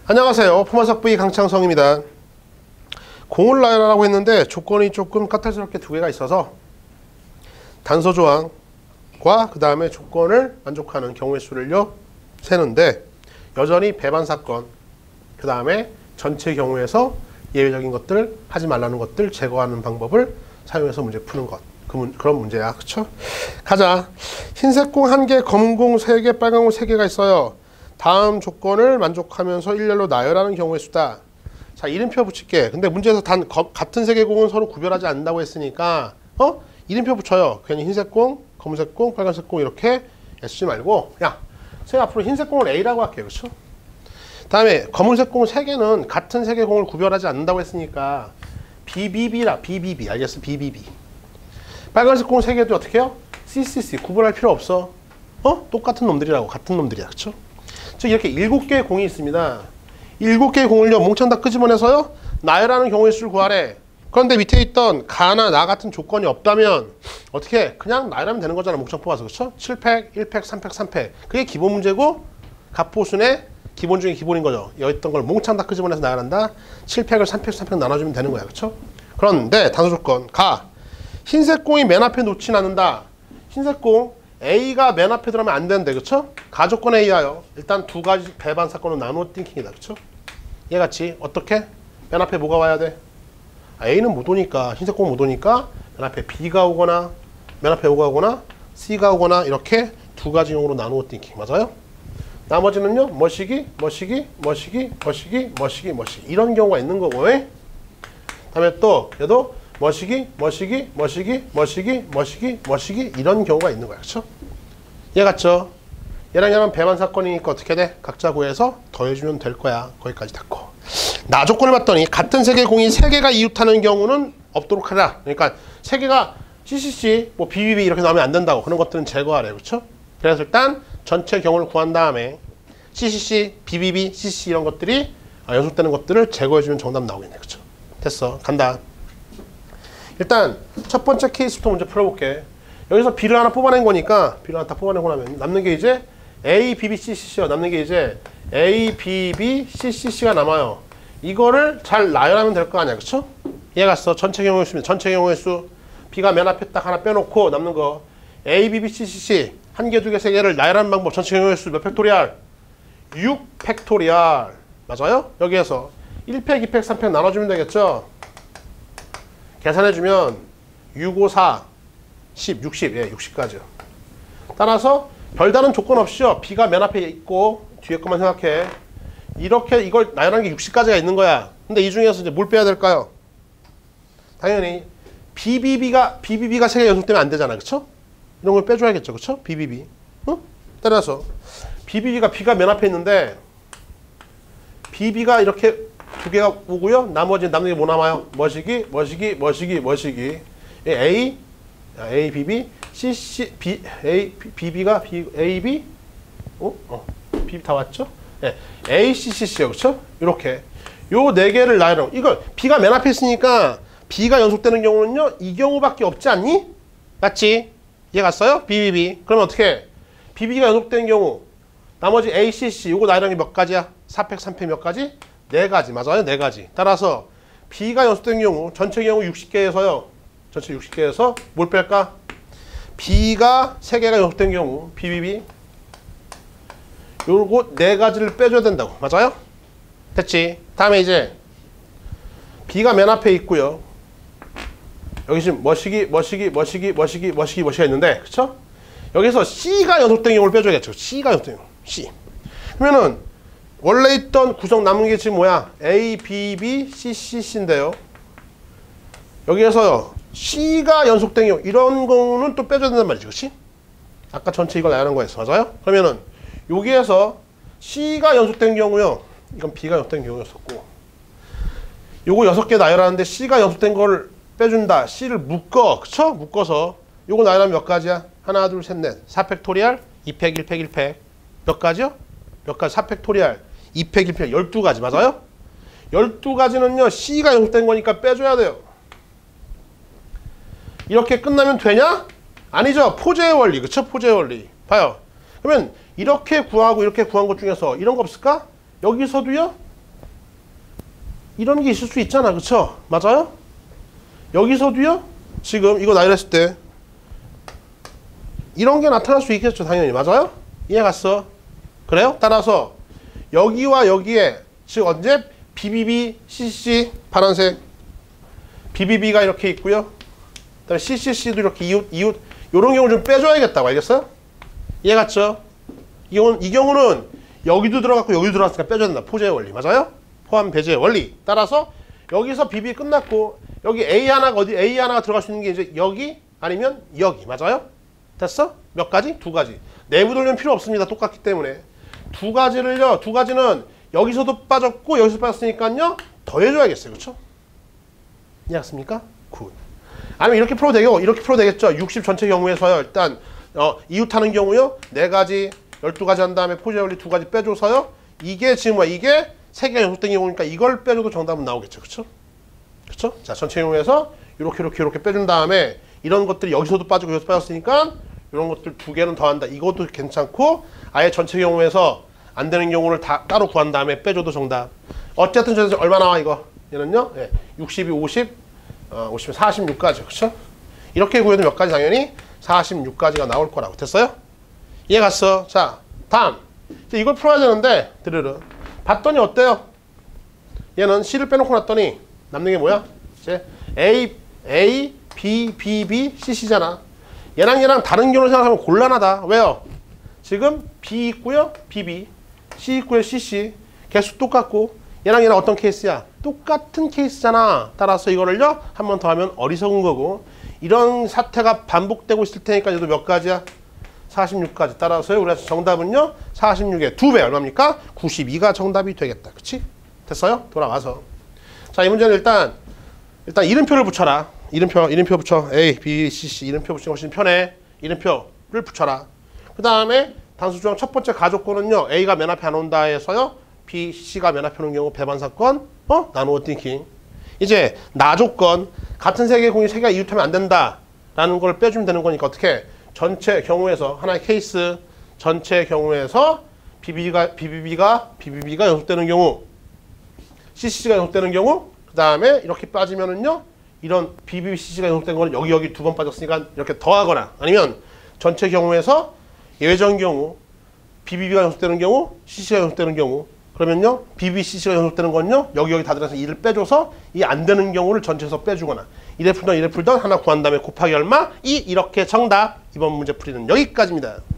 안녕하세요. 포마석 V 강창성입니다. 공을 나열하라고 했는데 조건이 조금 까탈스럽게 두 개가 있어서 단서 조항과 그 다음에 조건을 만족하는 경우의 수를요 세는데, 여전히 배반 사건, 그 다음에 전체 경우에서 예외적인 것들, 하지 말라는 것들 제거하는 방법을 사용해서 문제 푸는 것, 그런 문제야. 그쵸? 가자. 흰색 공 1개, 검은 공 3개, 빨간 공 3개가 있어요. 다음 조건을 만족하면서 일렬로 나열하는 경우의 수다. 자, 이름표 붙일게. 근데 문제에서 같은 색의 공은 서로 구별하지 않는다고 했으니까 이름표 붙여요. 괜히 흰색 공, 검은색 공, 빨간색 공 이렇게 쓰지 말고, 야, 제가 앞으로 흰색 공을 A라고 할게요. 그쵸? 다음에 검은색 공 3개는 같은 색의 공을 구별하지 않는다고 했으니까 BBB라. BBB. 알겠어? BBB. 빨간색 공 3개도 어떻게 해요? CCC. 구분할 필요 없어. 똑같은 놈들이라고. 같은 놈들이야. 그쵸? 즉 이렇게 7개의 공이 있습니다. 7개의 공을요 몽창 다 끄집어내서요 나열하는 경우의 수를 구하래. 그런데 밑에 있던 가나 나 같은 조건이 없다면 어떻게 해? 그냥 나열하면 되는 거잖아. 몽창 뽑아서. 그쵸? 7팩, 1팩, 3팩, 3팩. 그게 기본 문제고 갑보순의 기본 중에 기본인 거죠. 여기 있던 걸 몽창 다 끄집어내서 나열한다. 7팩을 3팩, 3팩 나눠주면 되는 거야. 그쵸? 그런데 단서 조건 가. 흰색 공이 맨 앞에 놓진 않는다. 흰색 공 A가 맨 앞에 들어가면 안 되는데, 그쵸? 가조건에 의하여 일단 두 가지 배반 사건은 나누어 띵킹이다. 그쵸? 얘같이 어떻게? 맨 앞에 뭐가 와야 돼? A는 못 오니까, 흰색 공 못 오니까 맨 앞에 B가 오거나 맨 앞에 O가 오거나 C가 오거나 이렇게 두 가지 용으로 나누어 띵킹. 맞아요? 나머지는요 머시기 이런 경우가 있는 거고. 다음에 또 얘도 머시기 이런 경우가 있는 거야. 그쵸? 얘 같죠? 얘랑 얘랑 배반 사건이니까 어떻게 돼? 각자 구해서 더해주면 될 거야. 거기까지 닫고. 나 조건을 봤더니 같은 색의 공이 3개가 이웃하는 경우는 없도록 하라. 그러니까 3개가 CCC, 뭐 BBB 이렇게 나오면 안 된다고. 그런 것들은 제거하래. 그쵸? 그래서 일단 전체 경우를 구한 다음에 CCC, BBB, CCC 이런 것들이 연속되는 것들을 제거해주면 정답 나오겠네. 그쵸? 됐어. 간다. 일단 첫 번째 케이스부터 먼저 풀어볼게. 여기서 B를 하나 뽑아낸 거니까 B를 하나 다 뽑아내고 나면 남는 게 이제 A, B, B, C, C요. 남는 게 이제 A, B, B, C, C가 남아요. 이거를 잘 나열하면 될 거 아니야. 그쵸? 얘 갔어. 전체 경우의 수입니다. 전체 경우의 수. B가 맨 앞에 딱 하나 빼놓고 남는 거 A, B, B, C, 1개, 2개, 3개를 나열하는 방법. 전체 경우의 수 몇 팩토리알? 6 팩토리알. 맞아요? 여기에서 1팩, 2팩, 3팩 나눠주면 되겠죠? 계산해주면 6, 5, 4, 10, 60, 60까지요. 따라서 별다른 조건 없이요. B가 맨 앞에 있고 뒤에 것만 생각해. 이렇게 이걸 나열하는 게 60까지가 있는 거야. 근데 이 중에서 이제 뭘 빼야 될까요? 당연히 BBB가 3개 연속되면 안 되잖아. 그쵸? 이런 걸 빼줘야겠죠. 그쵸? BBB. 따라서 BBB가 B가 맨 앞에 있는데 BB가 이렇게 2개가 오고요. 나머지 남는 게 뭐 남아요? 머시기. A, BB, CC, B, A, BB가 A, B, B 다 왔죠? 네. A, CC요. 그쵸? 이렇게. 요 4개를 나열하고. 이걸 B가 맨 앞에 있으니까 B가 연속되는 경우는요. 이 경우밖에 없지 않니? 맞지? 이해 갔어요? BBB. 그러면 어떻게 해? BB가 연속되는 경우 나머지 A, CC 요거 나열하는 게 몇 가지야? 4팩, 3팩 몇 가지? 4가지. 맞아요? 4가지. 따라서 B가 연속된 경우 전체 경우 60개에서요. 전체 60개에서 뭘 뺄까? B가 3개가 연속된 경우 BBB 요거 4가지를 빼줘야 된다고. 맞아요? 됐지? 다음에 이제 B가 맨 앞에 있고요. 여기 지금 머시기가 있는데, 그쵸? 여기서 C가 연속된 경우를 빼줘야겠죠. C가 연속된 경우. C. 그러면은 원래 있던 구성 남은 게 지금 뭐야? A, B, B, C, C인데요. 여기에서요. C가 연속된 경우 이런 경우는 또 빼줘야 된단 말이지. 그치? 아까 전체 이걸 나열한 거였어. 맞아요? 그러면은 여기에서 C가 연속된 경우요. 이건 B가 연속된 경우였었고 요거 6개 나열하는데 C가 연속된 거를 빼준다. C를 묶어. 그쵸? 묶어서 요거 나열하면 몇 가지야? 하나, 둘, 셋, 넷. 4팩토리알, 2팩, 1팩, 1팩. 몇 가지요? 몇 가지? 4팩토리알, 2팩, 1팩, 12가지. 맞아요? 12가지는요. C가 연속된 거니까 빼줘야 돼요. 이렇게 끝나면 되냐? 아니죠. 포제의 원리. 그쵸? 포제의 원리. 봐요. 그러면 이렇게 구하고 이렇게 구한 것 중에서 이런 거 없을까? 여기서도요. 이런 게 있을 수 있잖아. 그쵸? 맞아요? 여기서도요. 지금 이거 나열했을 때 이런 게 나타날 수 있겠죠. 당연히. 맞아요? 이해 갔어? 그래요? 따라서 여기와 여기에 즉 언제 BBB, CCC 파란색 BBB가 이렇게 있고요. 그다음에 CCC도 이렇게 이웃 요런 경우 좀 빼줘야겠다고. 알겠어요? 이해 갔죠? 이 경우는 여기도 들어갔고 여기도 들어갔으니까 빼줘야 된다. 포제의 원리. 맞아요? 포함 배제의 원리. 따라서 여기서 BB 끝났고 여기 A 하나가 A 하나가 들어갈 수 있는 게 이제 여기 아니면 여기. 맞아요? 됐어? 몇 가지? 두 가지. 내부 돌면 필요 없습니다. 똑같기 때문에. 두 가지는 여기서도 빠졌고 여기서 빠졌으니까요. 더해줘야겠어요. 그렇죠? 이해했습니까? 굿. 아니면 이렇게 풀어도 되겠죠. 60 전체 경우에서요. 일단 이웃하는 경우요. 4가지, 12가지 한 다음에 포제 원리 2가지 빼줘서요. 이게 지금 이게 3개가 연속된 경우니까 이걸 빼줘도 정답은 나오겠죠. 그렇죠? 그렇죠? 자, 전체 경우에서 이렇게 빼준 다음에 이런 것들이 여기서도 빠지고 여기서 빠졌으니까 이런 것들 2개는 더한다. 이것도 괜찮고 아예 전체 경우에서 안 되는 경우를 다 따로 구한 다음에 빼줘도 정답. 어쨌든 저에서 얼마 나와 이거? 얘는요. 예, 62, 50, 50, 46까지. 그렇죠? 이렇게 구해도 몇 가지 당연히 46까지가 나올 거라고. 됐어요? 이해 갔어? 자, 다음. 이제 이걸 풀어야 되는데 드르르. 봤더니 어때요? 얘는 C를 빼놓고 놨더니 남는 게 뭐야? 이제 A, B, B, C, C잖아. 얘랑 다른 경우를 생각하면 곤란하다. 왜요? 지금 B 있고요. BB. C 있고요. CC. 개수 똑같고 얘랑 어떤 케이스야? 똑같은 케이스잖아. 따라서 이거를요. 한 번 더 하면 어리석은 거고 이런 사태가 반복되고 있을 테니까 얘도 몇 가지야? 46까지. 따라서요. 우리가 정답은요. 46의 2배 얼마입니까? 92가 정답이 되겠다. 그치? 됐어요? 돌아와서. 자, 이 문제는 일단 이름표를 붙여라. 이름표 붙여. A, B, C, C. 이름표 붙이는 것이 편해. 이름표를 붙여라. 그 다음에 단수조항 첫 번째 가족권은요. A가 맨 앞에 안 온다 해서요. B, C가 맨 앞에 오는 경우 배반 사건. 나누어 띵킹. 이제 나조건. 같은 세계의 공이 3개가 이웃하면 안 된다. 라는 걸 빼주면 되는 거니까 어떻게? 전체 경우에서 하나의 케이스. 전체 경우에서 BBB가 연속되는 경우. CC가 연속되는 경우. 그 다음에 이렇게 빠지면은요. 이런 BBB, CC가 연속된 거는 여기 2번 빠졌으니까 이렇게 더하거나 아니면 전체 경우에서 예외적인 경우 BBB가 연속되는 경우, CC가 연속되는 경우 그러면요. BB, CC가 연속되는 건요. 여기 다 들어서 2를 빼줘서 이 안 되는 경우를 전체에서 빼주거나 이래 풀던 하나 구한 다음에 곱하기 얼마? 2 이렇게 정답. 이번 문제 풀이는 여기까지입니다.